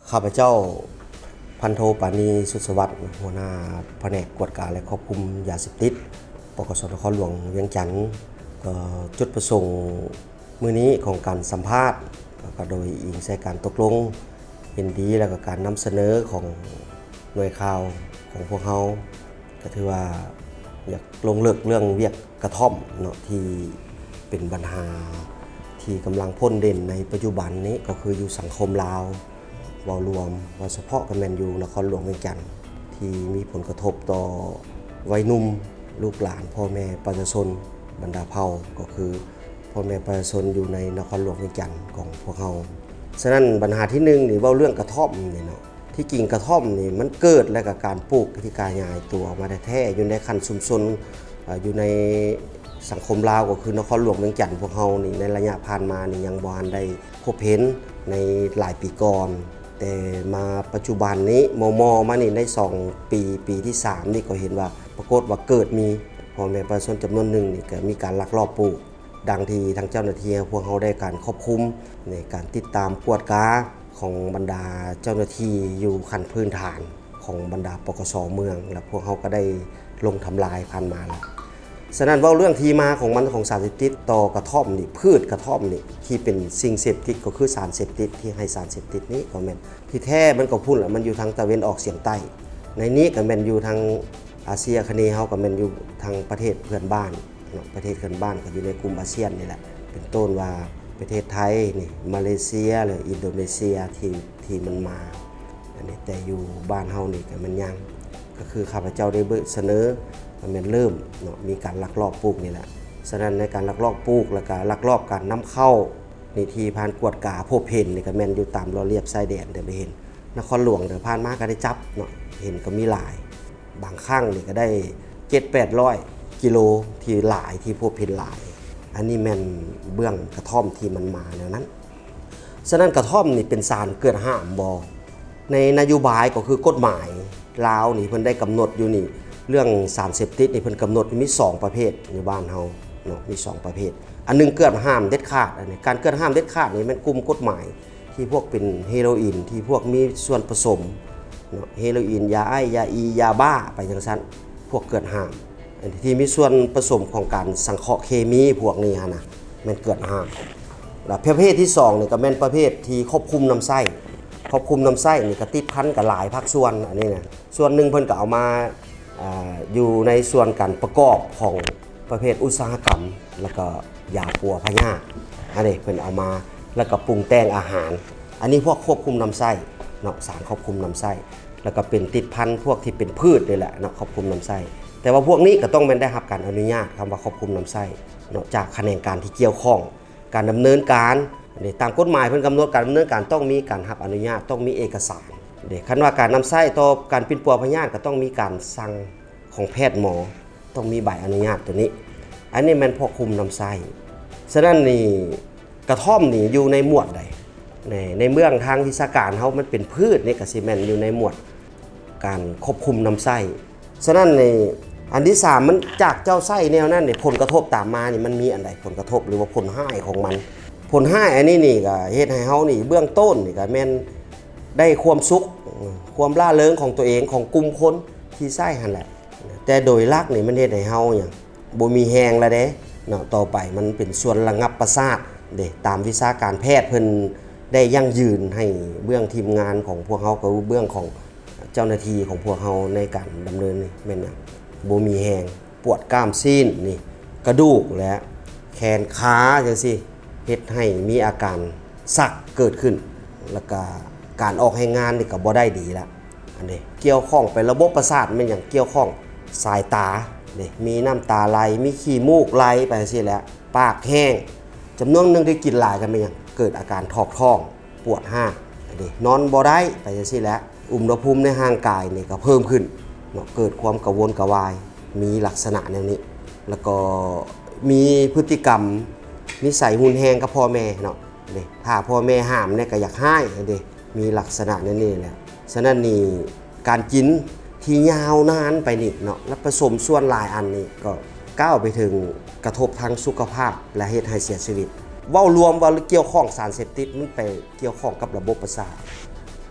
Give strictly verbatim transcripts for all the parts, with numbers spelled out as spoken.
ข้าพเจ้าพันโทปานีสุสวัสดิ์หัวหน้าแผนกกวดการและควบคุมยาเสพติดปกสนครหลวงเวียงจันทร์ก็จุดประสงค์มื้อนี้ของการสัมภาษณ์ก็โดยอิงใส่การตกลงเห็นดีแล้วก็การนำเสนอของหน่วยข่าวของพวกเราก็ถือว่าอยากลงเลิกเรื่องเวียกกระท่อมเนาะที่เป็นปัญหาที่กำลังพ้นเด่นในปัจจุบันนี้ก็คืออยู่สังคมลาวเว้ารวมว่าเฉพาะกับแมนยูนครหลวงเวียงจันทร์ที่มีผลกระทบต่อวัยหนุ่มลูกหลานพ่อแม่ประชาชนบรรดาเผ่าก็คือพ่อแม่ประชาชนอยู่ในนครหลวงเวียงจันทร์ของพวกเราฉะนั้นปัญหาที่หนึ่งนี่เว้าเรื่องกระท่อมนี่เนาะที่จริงกระท่อมนี่มันเกิดและกับการปลูกที่กายายตัวมาแท้ๆอยู่ในคันชุมชนอยู่ในสังคมลาวก็คือนครหลวงเวียงจันทร์พวกเรานี่ในระยะผ่านมานี่ยังบ่ทันได้พบเห็นในหลายปีก่อนแต่มาปัจจุบันนี้มมมานี่ในสองปีปีที่สามนี่ก็เห็นว่าปรากฏว่าเกิดมีพ่อแม่ประชาชนจำนวนหนึ่งนี่ก็มีการลักลอบปลูกดังที่ทางเจ้าหน้าที่พวกเขาได้การควบคุมในการติดตามกวดกาของบรรดาเจ้าหน้าที่อยู่ขั้นพื้นฐานของบรรดาปกสเมืองและพวกเขาก็ได้ลงทำลายพันมาแล้วฉะนั้นว่าเรื่องที่มาของมันของสารเสพติดต่อกระท่อมนี่พืชกระท่อมนี่ที่เป็นสิ่งเสพติดก็คือสารเสพติดที่ให้สารเสพติดนี้ก็แม่นที่แท้มันก็พูดแหละมันอยู่ทางตะวันออกเฉียงใต้ในนี้ก็แม่นอยู่ทางอาเซียคเนเฮาก็แม่นอยู่ทางประเทศเพื่อนบ้านประเทศเพื่อนบ้านก็อยู่ในกลุ่มอาเซียนนี่แหละเป็นต้นว่าประเทศไทยนี่มาเลเซียหรืออินโดนีเซียที่ที่มันมาอันนี้แต่อยู่บ้านเฮานี่ก็มันยังก็คือข้าพเจ้าได้เสนอมันเริ่มเนาะมีการลักลอบปลูกนี่แหละฉะนั้นในการลักลอบปลูกและการลักลอบการนำเข้าในที่ผ่านกวดกาพบเห็นนี่ก็แม่นอยู่ตามรอเรียบชายแดนเดี๋ยวไปเห็นนครหลวงเดี๋ยวผ่านมาก็ได้จับเนาะเห็นก็มีหลายบางครั้งนี่ก็ได้เจ็ดแปดร้อยกิโลที่หลายที่พบเห็นหลายอันนี้แม่นเบื้องกระท่อมที่มันมาแนวนั้นฉะนั้นกระท่อมนี่เป็นสารเกิดห้ามบ่ในนโยบายก็คือกฎหมายลาวนี่เพิ่นได้กำหนดอยู่นี่เรื่องสารเสพติดนี่เพิ่นกำหนดมีสองประเภทในบ้านเฮาเนาะมีสองประเภทอันนึงเกิดห้ามเด็ดขาดอันนี้การเกิดห้ามเด็ดขาดนี่มันกลุ่มกฎหมายที่พวกเป็นเฮโรอีนที่พวกมีส่วนผสมเนาะเฮโรอีนยาไอยาอียาบ้าไปจังซั่นพวกเกิดห้ามอันที่มีส่วนผสมของการสังเคราะห์เคมีพวกนี้นะมันเกิดห้ามแล้วประเภทที่สองนี่ก็แม่นประเภทที่ควบคุมน้ำไส้ควบคุมน้ำไส้นี่ก็ติดพันกับหลายภาคส่วนอันนี้นะส่วนหนึ่งเพิ่นก็เอามาอยู่ในส่วนการประกอบของประเภทอุตสาหกรรมแล้วก็ยาปัวพยาธิอันนี้เพิ่นเอามาแล้วก็ปรุงแต่งอาหารอันนี้พวกควบคุมน้ำไส้เนาะสารควบคุมน้ำไส้แล้วก็เป็นติดพันธุ์พวกที่เป็นพืชนี่แหละเนาะควบคุมน้ำไส้แต่ว่าพวกนี้ก็ต้องเป็นได้รับการอนุญาตคำว่าควบคุมน้ำไส้เนาะจากแขนงการที่เกี่ยวข้องการดำเนินการนี่ตามกฎหมายเพิ่นกำหนดการดำเนินการต้องมีการรับอนุญาตต้องมีเอกสารเด็กคันว่าการนำไส้ต่อการปิ้นปัวพยาธิก็ต้องมีการสั่งของแพทย์หมอต้องมีใบอนุญาตตัวนี้อันนี้มันพวกคุมนำไส้ฉะนั้นนี่กระท่อมนี่อยู่ในหมวดใดในในเมืองทางวิชาการเขามันเป็นพืชนี่ก็สิแม่นอยู่ในหมวดการควบคุมนำไส้ฉะนั้นในอันที่สามมันจากเจ้าไส้แนวนั้นนี่ผลกระทบตามมานี่มันมีอันใดผลกระทบหรือว่าผลห้ายของมันผลห้ายอันนี้นี่ก็เฮ็ดให้เฮานี่เบื้องต้นนี่ก็แม่นได้ความสุขความล่าเริงของตัวเองของกลุ่มคนที่ไส้หั่นแหละแต่โดยหลักนี่มันเฮ็ดให้เฮาหยังบ่มีแฮงแล้วเด้เนาะต่อไปมันเป็นส่วนระงับประสาทเด้ตามวิชาการแพทย์เพิ่นได้ยั่งยืนให้เบื้องทีมงานของพวกเฮากับเบื้องของเจ้าหน้าที่ของพวกเฮาในการดำเนินนี่แม่นหยังบ่มีแฮงปวดกล้ามซีนนี่กระดูกและแขนขาจังซี่เฮ็ดให้มีอาการสักเกิดขึ้นแล้วก็การออกให้งานนี่ก็บ่ได้ดีละอันนี้เกี่ยวข้องไประบบประสาทมันอย่างเกี่ยวข้องสายตานี่มีน้ำตาไหลมีขี้มูกไหลไปจังซี่แหละปากแห้งจำนวนนึงที่กินหลายกันไปอย่างเกิดอาการทอกท้องปวดห้างอันนี้นอนบ่ได้ไปจังซี่แหละอุณหภูมิในร่างกายนี่ก็เพิ่มขึ้นเนาะเกิดความกระวนกระวายมีลักษณะแนวนี้แล้วก็มีพฤติกรรมนิสัยหุนแฮงกับพ่อแม่เนาะนี่ถ้าพ่อแม่ห้ามเนี่ยก็อยากให้อันนี้มีลักษณะนั่นนี่แหละฉะนั้นนี่การกินที่ยาวนานไปนี่เนาะและผสมส่วนหลายอันนี่ก็ก้าวไปถึงกระทบทางสุขภาพและเหตุให้เสียชีวิตเว้ารวมว่าเกี่ยวข้องสารเสพติดมันไปเกี่ยวข้องกับระบบประสาท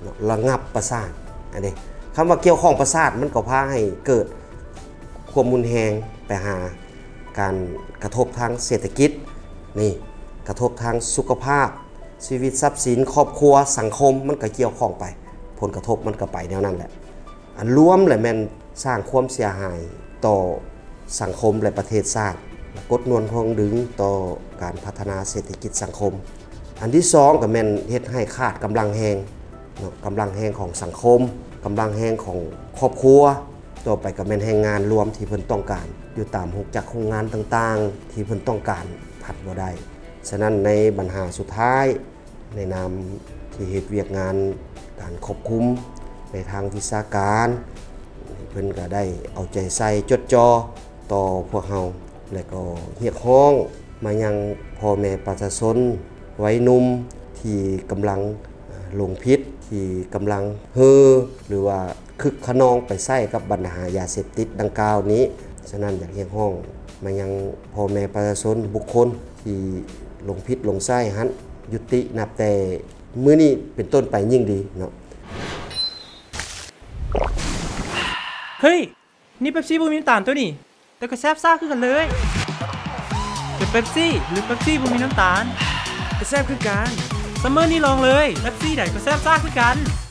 ระงับประสาทอันนี้คำว่าเกี่ยวข้องประสาทมันก็พาให้เกิดความมุนแหงไปหาการกระทบทางเศรษฐกิจนี่กระทบทางสุขภาพชีวิตทรัพย์สินครอบครัวสังคมมันก็เกี่ยวข้องไปผลกระทบมันก็ไปแนวนั้นแหละอันรวมแหละแม่นสร้างความเสียหายต่อสังคมและประเทศชาติกดนวลทองดึงต่อการพัฒนาเศรษฐกิจสังคมอันที่สองก็แม่นเฮ็ดให้ขาดกำลังแหงกำลังแหงของสังคมกำลังแหงของครอบครัวต่อไปก็แม่นแรงงานรวมที่เพิ่นต้องการอยู่ตามหุกจักโรงงานต่างๆที่เพิ่นต้องการผัดบ่ได้ฉะนั้นในปัญหาสุดท้ายในนามที่เฮ็ดเวียกงานการควบคุมในทางวิชาการเพิ่นก็ได้เอาใจใส่จดจ่อต่อพวกเฮาและก็เรียกร้องมายังพ่อแม่ประชาชนวัยหนุ่มที่กำลังหลงผิดที่กำลังเฮ่อหรือว่าคึกขนองไปใส่กับปัญหายาเสพติดดังกล่าวนี้ฉะนั้นอยากเรียกร้องมายังพ่อแม่ประชาชนบุคคลที่หลงผิดหลงใส่หันยุตินับแต่มื้อนี้เป็นต้นไปยิ่งดีเนาะเฮ้ยนี่เป๊ปซี่บ่มีน้ำตาลตัวนี่แต่ก็แซ่บซ่าคือกันเลยจะเป๊ปซี่หรือเป๊ปซี่บ่มีน้ำตาลก็แซ่บคือกันซัมเมอร์นี่ลองเลยเป๊ปซี่ไหนก็แซ่บซ่าคือกัน